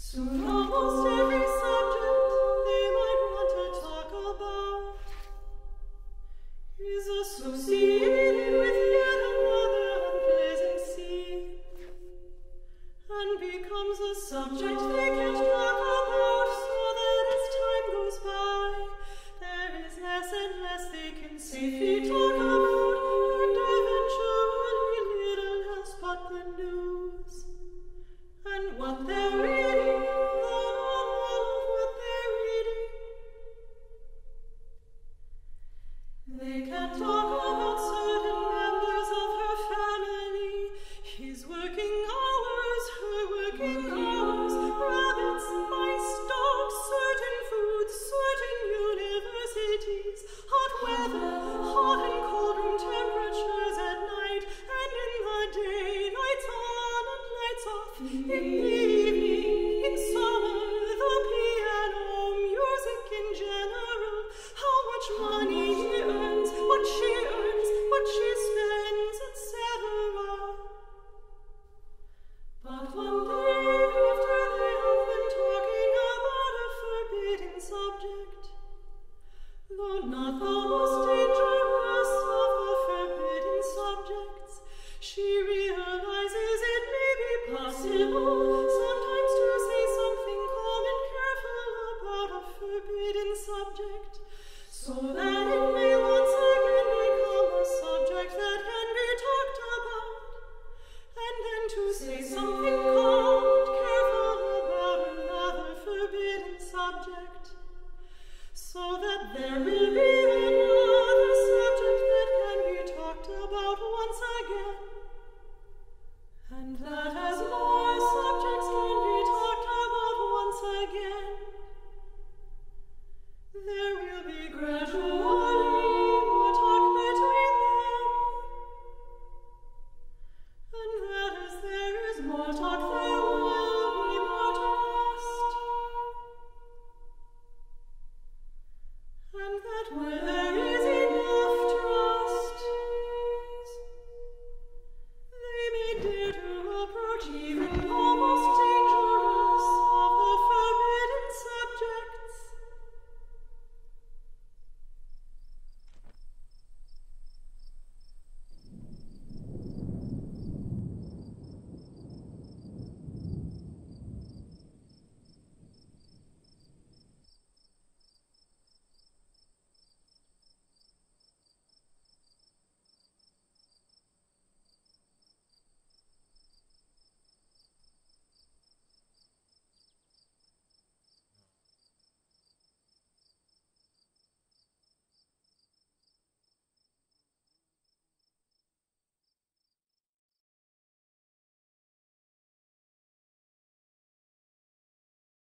Soon almost every subject they might want to talk about is associated with yet another unpleasant scene, and becomes a subject they can't talk about, so that as time goes by, there is less and less they can safely talk about, and eventually little else but the news. And what they're reading, though not all of what they're reading. They can't talk about certain members of her family, his working hours, her working hours, rabbits, mice, dogs, certain foods, certain universities, hot weather, hot and cold room temperatures at night, and in the day, lights on and lights off, in the evening, in summer, the piano, music in general, how much money he earns, what she spends, etc. But one